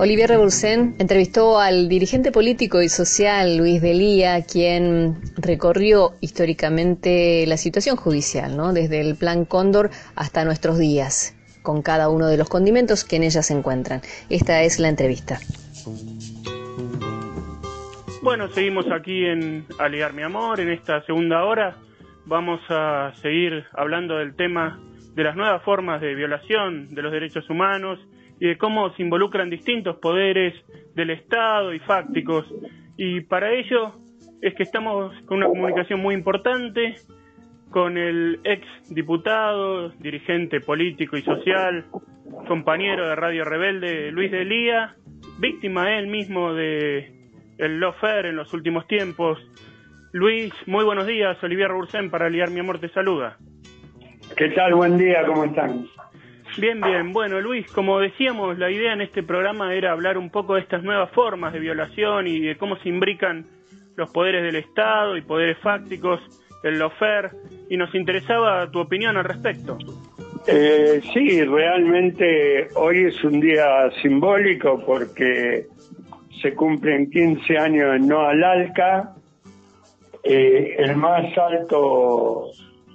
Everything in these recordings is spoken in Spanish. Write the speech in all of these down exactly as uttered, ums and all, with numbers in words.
Olivier Reboursén entrevistó al dirigente político y social Luis D'Elia, quien recorrió históricamente la situación judicial, ¿no? Desde el Plan Cóndor hasta nuestros días, con cada uno de los condimentos que en ella se encuentran. Esta es la entrevista. Bueno, seguimos aquí en Aligar mi amor, en esta segunda hora. Vamos a seguir hablando del tema de las nuevas formas de violación de los derechos humanos y de cómo se involucran distintos poderes del Estado y fácticos. Y para ello es que estamos con una comunicación muy importante con el ex diputado, dirigente político y social, compañero de Radio Rebelde, Luis D'Elia, víctima él mismo de el lawfare en los últimos tiempos. Luis, muy buenos días. Olivier Reboursén para Aligar mi amor te saluda. ¿Qué tal? Buen día, ¿cómo están? Bien, bien. Bueno, Luis, como decíamos, la idea en este programa era hablar un poco de estas nuevas formas de violación y de cómo se imbrican los poderes del Estado y poderes fácticos, el lawfare, y nos interesaba tu opinión al respecto. Eh, sí, realmente hoy es un día simbólico porque se cumplen quince años en No al ALCA, eh, el más alto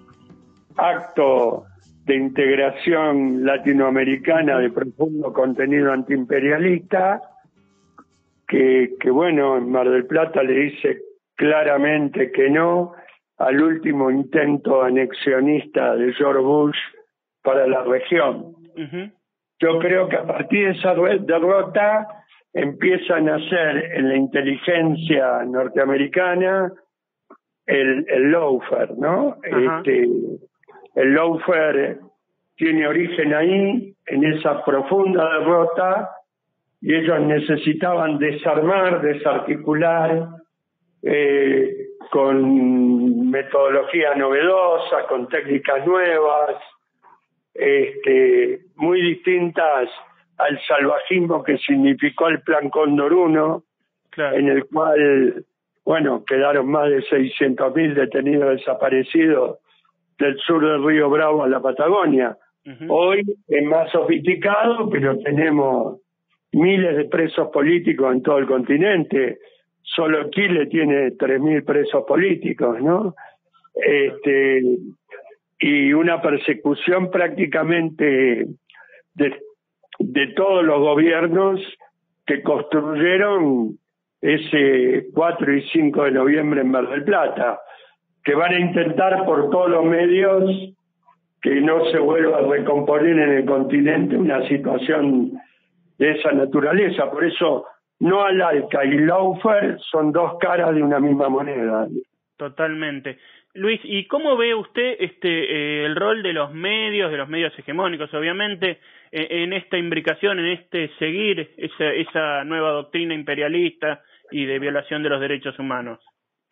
acto de integración latinoamericana de profundo contenido antiimperialista, que, que bueno, en Mar del Plata le dice claramente que no al último intento anexionista de George Bush para la región. Uh-huh. Yo creo que a partir de esa derrota empieza a nacer en la inteligencia norteamericana el, el lawfare, ¿no? Uh-huh. Este, el lawfare tiene origen ahí, en esa profunda derrota, y ellos necesitaban desarmar, desarticular, eh, con metodología novedosa, con técnicas nuevas, este, muy distintas al salvajismo que significó el Plan Cóndor uno, claro, en el cual, bueno, quedaron más de seiscientos mil detenidos desaparecidos del sur del Río Bravo a la Patagonia. Uh-huh. Hoy es más sofisticado, pero tenemos miles de presos políticos en todo el continente. Solo Chile tiene tres mil presos políticos, ¿no? Este, y una persecución prácticamente de, de todos los gobiernos que construyeron ese cuatro y cinco de noviembre en Mar del Plata, que van a intentar por todos los medios que no se vuelva a recomponer en el continente una situación de esa naturaleza. Por eso, No al ALCA y lawfare son dos caras de una misma moneda. Totalmente. Luis, ¿y cómo ve usted este eh, el rol de los medios, de los medios hegemónicos, obviamente, eh, en esta imbricación, en este seguir esa, esa nueva doctrina imperialista y de violación de los derechos humanos?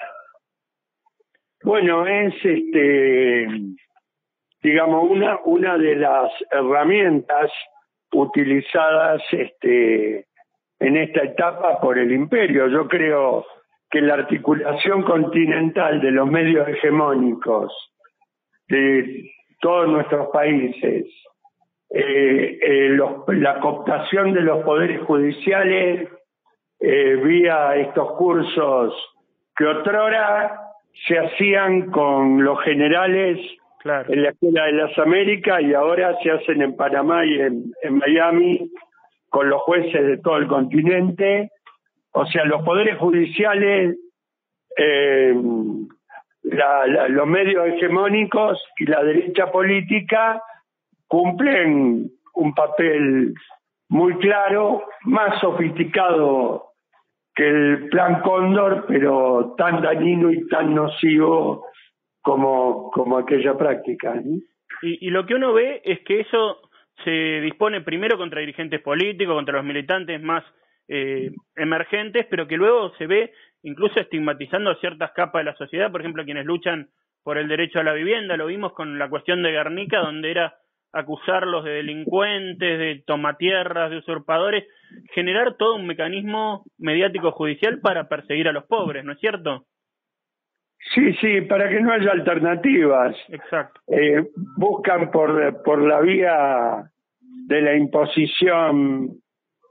Bueno, es este, digamos, una una de las herramientas utilizadas este en esta etapa por el imperio. Yo creo que la articulación continental de los medios hegemónicos de todos nuestros países, eh, eh, los, la cooptación de los poderes judiciales eh, vía estos cursos que otrora se hacían con los generales, claro, en la Escuela de las Américas, y ahora se hacen en Panamá y en, en Miami con los jueces de todo el continente. O sea, los poderes judiciales, eh, la, la, los medios hegemónicos y la derecha política cumplen un papel muy claro, más sofisticado que el Plan Cóndor, pero tan dañino y tan nocivo como, como aquella práctica, ¿no? Y, y lo que uno ve es que eso se dispone primero contra dirigentes políticos, contra los militantes más eh, emergentes, pero que luego se ve incluso estigmatizando a ciertas capas de la sociedad, por ejemplo, quienes luchan por el derecho a la vivienda. Lo vimos con la cuestión de Guernica, donde era acusarlos de delincuentes, de tomatierras, de usurpadores, generar todo un mecanismo mediático judicial para perseguir a los pobres, ¿no es cierto? Sí, sí, para que no haya alternativas. Exacto. Eh, buscan por, por la vía de la imposición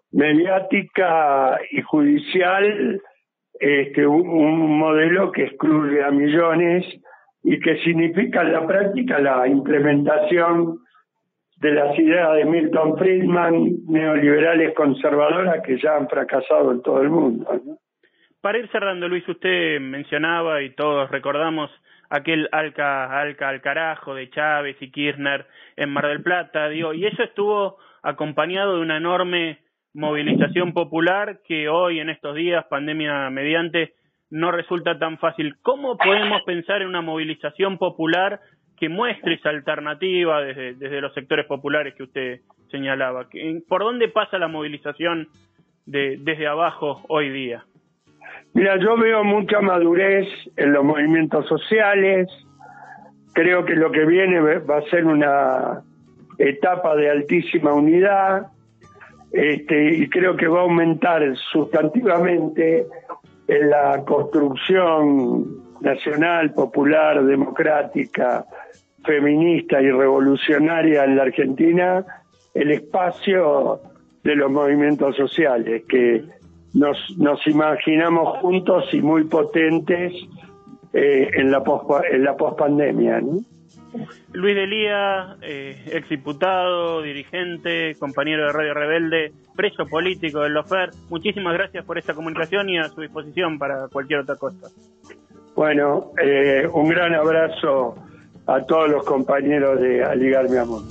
mediática y judicial, este, un, un modelo que excluye a millones y que significa en la práctica la implementación de las ideas de Milton Friedman, neoliberales conservadoras, que ya han fracasado en todo el mundo, ¿no? Para ir cerrando, Luis, usted mencionaba y todos recordamos aquel alca, alca al carajo de Chávez y Kirchner en Mar del Plata, digo, y eso estuvo acompañado de una enorme movilización popular que hoy, en estos días, pandemia mediante, no resulta tan fácil. ¿Cómo podemos pensar en una movilización popular que muestre esa alternativa desde, desde los sectores populares que usted señalaba? ¿Por dónde pasa la movilización de, desde abajo hoy día? Mira, yo veo mucha madurez en los movimientos sociales. Creo que lo que viene va a ser una etapa de altísima unidad, este, y creo que va a aumentar sustantivamente en la construcción nacional, popular, democrática, feminista y revolucionaria en la Argentina el espacio de los movimientos sociales, que nos, nos imaginamos juntos y muy potentes eh, en la pos, en la pospandemia, ¿no? Luis D'Elia, eh, exdiputado, dirigente, compañero de Radio Rebelde, preso político del Lofer, muchísimas gracias por esta comunicación y a su disposición para cualquier otra cosa. Bueno, eh, un gran abrazo a todos los compañeros de Aligar Mi Amor.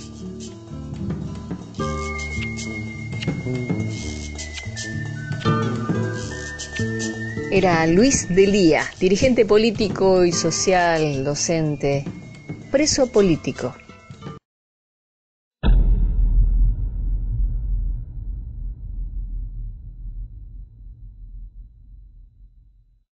Era Luis D'Elia, dirigente político y social, docente, preso político.